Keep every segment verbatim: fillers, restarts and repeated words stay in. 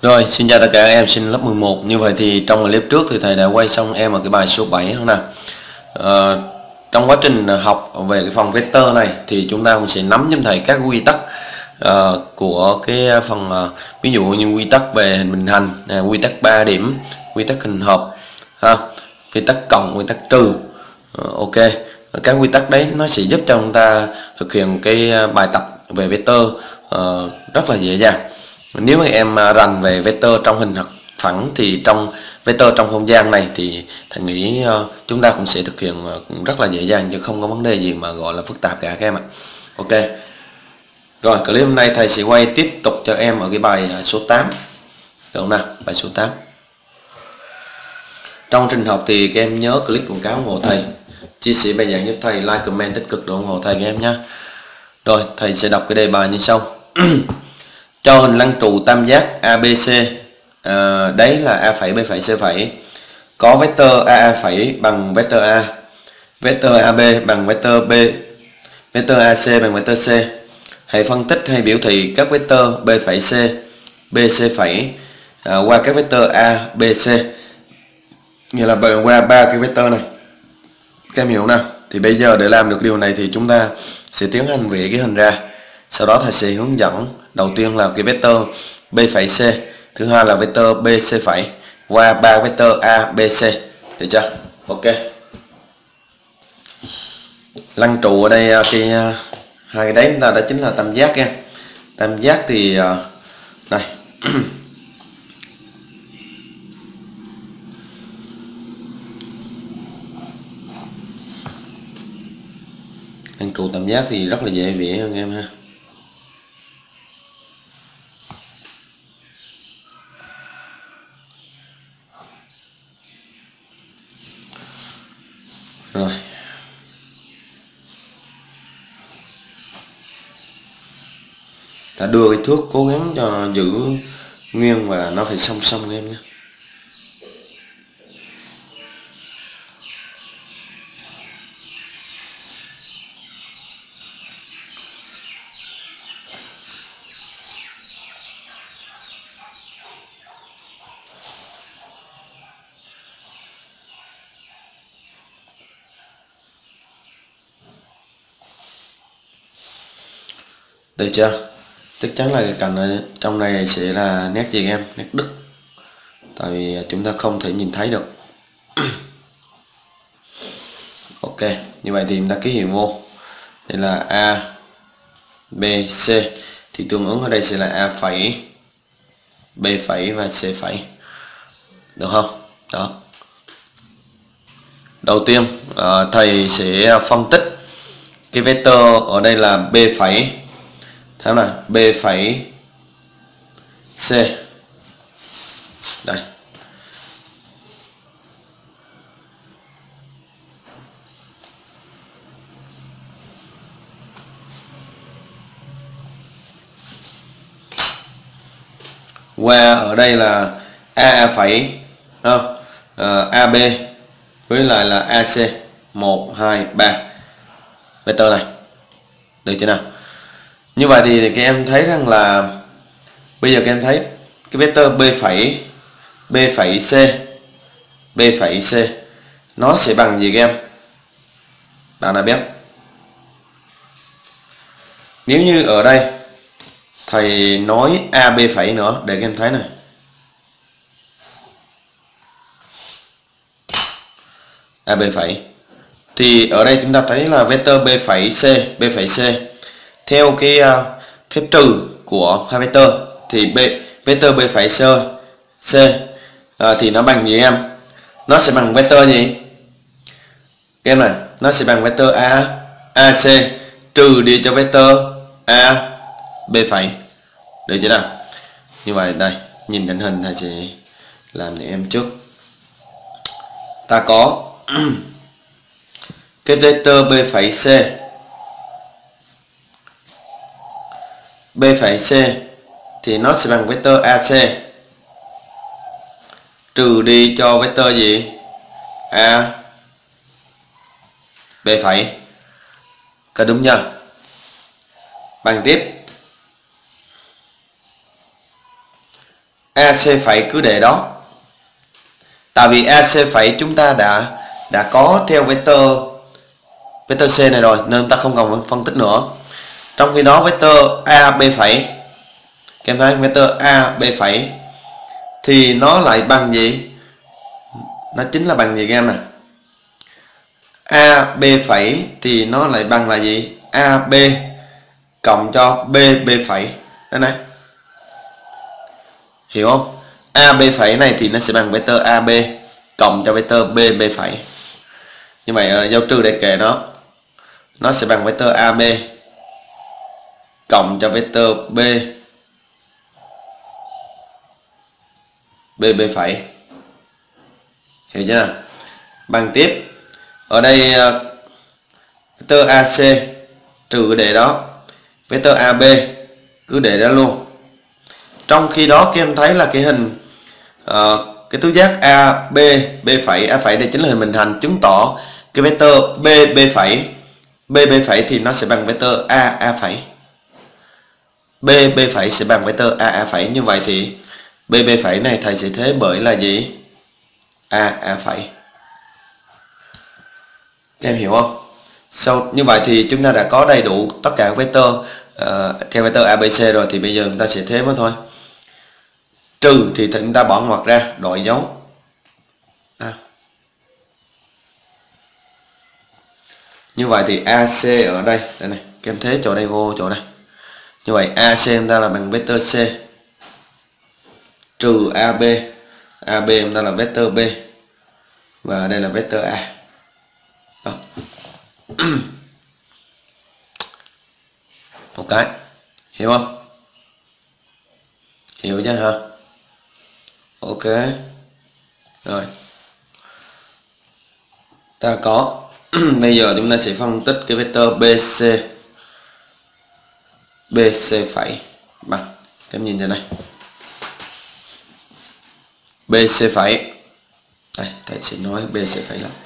Rồi, xin chào tất cả các em sinh lớp mười một. Như vậy thì trong clip trước thì thầy đã quay xong em ở cái bài số bảy không nào. Ờ, trong quá trình học về cái phần vector này thì chúng ta cũng sẽ nắm giùm thầy các quy tắc uh, của cái phần uh, ví dụ như quy tắc về hình bình hành, uh, quy tắc ba điểm, quy tắc hình hợp, ha, quy tắc cộng, quy tắc trừ. Uh, ok, các quy tắc đấy nó sẽ giúp cho chúng ta thực hiện cái bài tập về vector uh, rất là dễ dàng. Nếu mà em rành về vector trong hình phẳng thì trong vector trong không gian này thì thầy nghĩ uh, chúng ta cũng sẽ thực hiện uh, rất là dễ dàng, chứ không có vấn đề gì mà gọi là phức tạp cả các em ạ. Ok. Rồi, clip hôm nay thầy sẽ quay tiếp tục cho em ở cái bài số tám. Được không nào? Bài số tám. Trong trình học thì các em nhớ click quảng cáo ủng hộ thầy, chia sẻ bài giảng giúp thầy, like, comment tích cực để ủng hộ thầy các em nhé. Rồi, thầy sẽ đọc cái đề bài như sau. Cho hình lăng trụ tam giác a bê xê, à, đấy là A phẩy, B phẩy, C phẩy, có vector a a phẩy bằng vector A, vector a bê bằng vector B, vector a xê bằng vector C. Hãy phân tích hay biểu thị các vector B phẩy C, B C phẩy à, qua các vector A, B, C. Nghĩa là qua ba cái vector này. Các em hiểu nào? Thì bây giờ để làm được điều này thì chúng ta sẽ tiến hành vẽ cái hình ra. Sau đó thầy sẽ hướng dẫn. Đầu tiên là cái vector B phẩy C, thứ hai là vector B C phẩy qua ba vector A, B, C. Được chưa? Ok. Lăng trụ ở đây cái hai cái đấy chúng ta đã chính là tam giác nha. Tam giác thì này. Lăng trụ tam giác thì rất là dễ vẽ hơn em ha. Rồi. Ta đưa cái thước cố gắng cho nó giữ nguyên và nó phải song song em nhé. Được chưa? Chắc chắn là cái cạnh ở trong này sẽ là nét gì em? Nét đứt. Tại vì chúng ta không thể nhìn thấy được. Ok, như vậy thì chúng ta ký hiệu vô. Đây là A, B, C. Thì tương ứng ở đây sẽ là A phẩy, B phẩy và C phẩy. Được không? Đó. Đầu tiên thầy sẽ phân tích cái vector ở đây là B phẩy. Thế nào? B phẩy C. Đây. Qua ở đây là A phẩy không? À, a bê với lại là a xê một, hai, ba. Vector này. Được chưa nào? Như vậy thì các em thấy rằng là bây giờ các em thấy cái vector B phẩy, B phẩy C, B phẩy C nó sẽ bằng gì các em? Bạn đã biết. Nếu như ở đây thầy nói A B phẩy nữa để các em thấy này. A B phẩy. Thì ở đây chúng ta thấy là vector B phẩy C, B phẩy C theo cái uh, phép trừ của hai vector thì B vector B phẩy C, C uh, thì nó bằng gì em? Nó sẽ bằng vector gì? Em này, nó sẽ bằng vector A, AC trừ đi cho vector A, B phẩy. Được chưa nào? Như vậy đây, nhìn định hình thầy sẽ làm cho em trước. Ta có cái vector B phẩy C, B phẩy C thì nó sẽ bằng vector a xê trừ đi cho vector gì? A, B phẩy. Có đúng chưa? Bằng tiếp a xê phẩy cứ để đó. Tại vì a xê phẩy chúng ta đã đã có theo vector vector C này rồi nên ta không cần phân tích nữa. Trong khi đó vector a b phẩy, các em thấy vector a b phẩy thì nó lại bằng gì? Nó chính là bằng gì các em nè? a b phẩy thì nó lại bằng là gì? a b cộng cho b b phẩy. Đây này. Hiểu không? a b phẩy này thì nó sẽ bằng vector a b cộng cho vector b b phẩy. Như vậy dấu trừ để kệ nó. Nó sẽ bằng vector a b cộng cho vector b b b phẩy. Hiểu chưa? Bằng tiếp. Ở đây vector a xê trừ để đó, vector a b cứ để đó luôn. Trong khi đó các em thấy là cái hình uh, cái tứ giác a b b phẩy, a phẩy đây chính là hình bình hành, chứng tỏ cái vector b b phẩy, b b phẩy thì nó sẽ bằng vector a a phẩy, b b phẩy sẽ bằng vector a a phẩy. Như vậy thì b b phẩy này thầy sẽ thế bởi là gì? A a phẩy. Các em hiểu không? Sau như vậy thì chúng ta đã có đầy đủ tất cả các vector uh, theo vector a b c rồi, thì bây giờ chúng ta sẽ thế mới thôi. Trừ thì chúng ta bỏ ngoặc ra, đổi dấu. À. Như vậy thì a xê ở đây, đây này, các em thế chỗ đây vô chỗ này. Như vậy a xê chúng ta là bằng vector C trừ a b, a b chúng ta là vector B và đây là vector A. Đó. Một cái. Hiểu không? Hiểu chưa hả? Ok. Rồi. Ta có. Bây giờ chúng ta sẽ phân tích cái vector bê xê. bê xê phẩy bằng, các em nhìn trên này. bê xê phẩy. Đây, thầy sẽ nói bê xê phẩy là.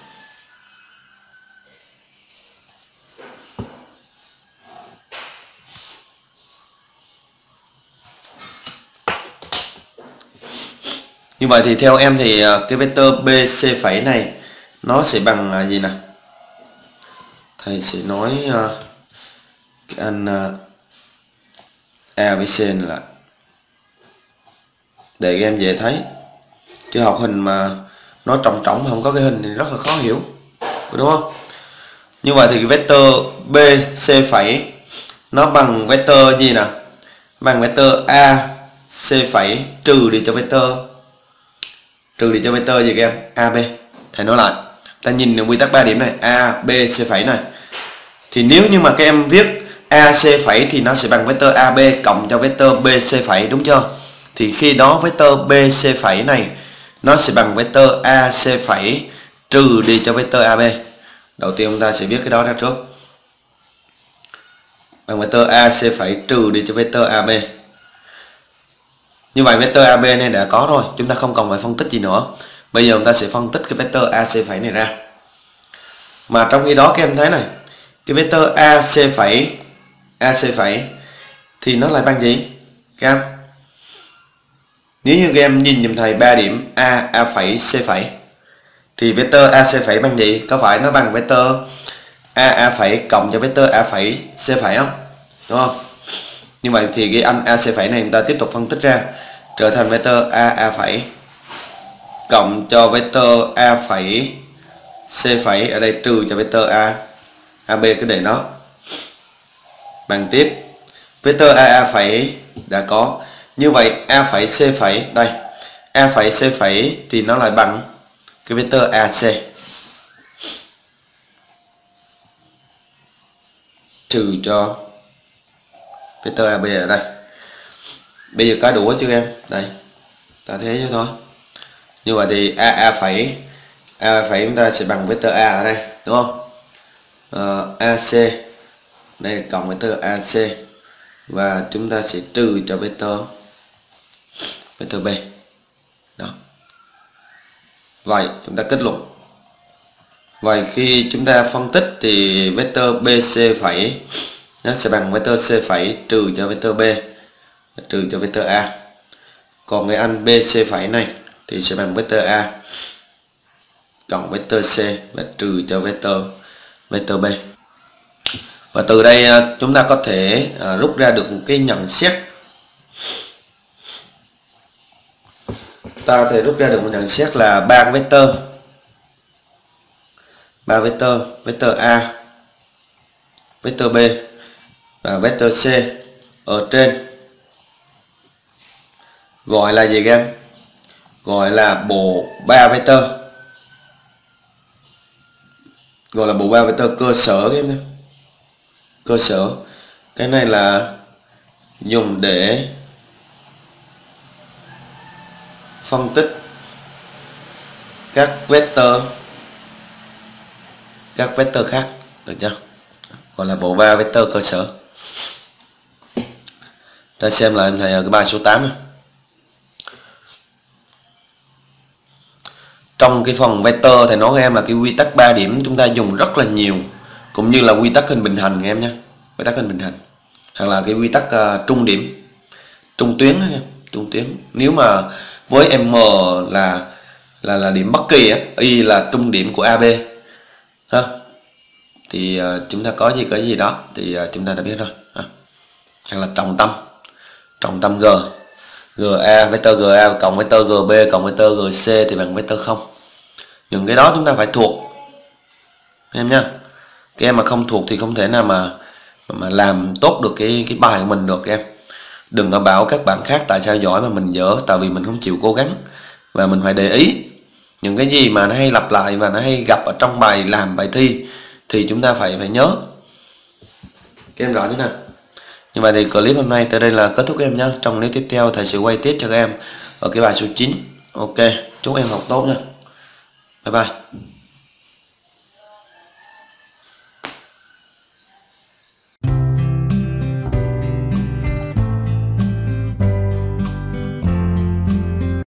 Như vậy thì theo em thì cái vector bê xê phẩy này nó sẽ bằng gì nào? Thầy sẽ nói uh, cái anh uh, A với C này là để các em dễ thấy, chứ học hình mà nó trống trống không có cái hình thì rất là khó hiểu, đúng không? Như vậy thì cái vector bê xê phẩy nó bằng vector gì nào? Bằng vector a xê phẩy trừ đi cho vector trừ đi cho vector gì các em? a bê. Thầy nói lại, ta nhìn quy tắc ba điểm này, a b c phẩy này, thì nếu như mà các em viết a c phẩy thì nó sẽ bằng vector a b cộng cho vector b c phẩy, đúng chưa? Thì khi đó vector b c phẩy này nó sẽ bằng vector a c phẩy trừ đi cho vector a b. Đầu tiên chúng ta sẽ viết cái đó ra trước, bằng vector a c phẩy trừ đi cho vector a b. Như vậy vector a b này đã có rồi, chúng ta không cần phải phân tích gì nữa. Bây giờ chúng ta sẽ phân tích cái vector a c phẩy này ra. Mà trong khi đó các em thấy này, cái vector a c phẩy a c phẩy thì nó lại bằng gì? Các em, nếu như các em nhìn dùm thầy ba điểm a a phẩy c phẩy thì vector a c phẩy bằng gì? Có phải nó bằng vector a a phẩy cộng cho vector a phẩy c phẩy không? Đúng không? Như vậy thì cái anh a c phẩy này chúng ta tiếp tục phân tích ra trở thành vector a a phẩy cộng cho vector a phẩy c phẩy, ở đây trừ cho vector a ab, cứ để nó. Bằng tiếp vector a a phẩy đã có. Như vậy a phẩy c phẩy đây, a phẩy c phẩy thì nó lại bằng cái vector ac trừ cho vector ab ở đây. Bây giờ có đủ chưa em? Đây, ta thế cho thôi. Như vậy thì a a phẩy a phẩy chúng ta sẽ bằng vector a ở đây, đúng không? Uh, ac đây là cộng vector ac và chúng ta sẽ trừ cho vector vector b. Đó. Vậy chúng ta kết luận. Vậy khi chúng ta phân tích thì vector bc phẩy nó sẽ bằng vector c phẩy trừ cho vector b trừ cho vector a. Còn cái anh bê xê phẩy này thì sẽ bằng vector A cộng vector C và trừ cho vector vector B. Và từ đây chúng ta có thể à, rút ra được một cái nhận xét. Ta có thể rút ra được một nhận xét là ba cái vector, ba vector, vector A, vector B và vector C ở trên gọi là gì các em? Gọi là bộ ba vector, gọi là bộ ba vector cơ sở các em. Cơ sở, cái này là dùng để phân tích các vector các vector khác, được chưa? Gọi là bộ ba vector cơ sở. Ta xem lại em thầy ở cái bài số tám này. Trong cái phần vector thì nói em là cái quy tắc ba điểm chúng ta dùng rất là nhiều, cũng như là quy tắc hình bình hành em nhé, quy tắc hình bình hành, hoặc là cái quy tắc uh, trung điểm, trung tuyến em, trung tuyến. Nếu mà với m là là là điểm bất kỳ á, y là trung điểm của a bê ha, thì uh, chúng ta có gì có gì đó thì uh, chúng ta đã biết rồi ha. Hoặc là trọng tâm, trọng tâm g, ga vector ga cộng vector gb cộng vector gc thì bằng vector không. Những cái đó chúng ta phải thuộc em nhá. Các em mà không thuộc thì không thể nào mà mà làm tốt được cái cái bài của mình được em. Đừng có bảo các bạn khác tại sao giỏi mà mình dở, tại vì mình không chịu cố gắng. Và mình phải để ý những cái gì mà nó hay lặp lại và nó hay gặp ở trong bài làm bài thi thì chúng ta phải phải nhớ. Các em rõ thế nào? Như vậy thì clip hôm nay tới đây là kết thúc em nhé. Trong clip tiếp theo thầy sẽ quay tiếp cho các em ở cái bài số chín. Ok, chúc em học tốt nha. Bye bye.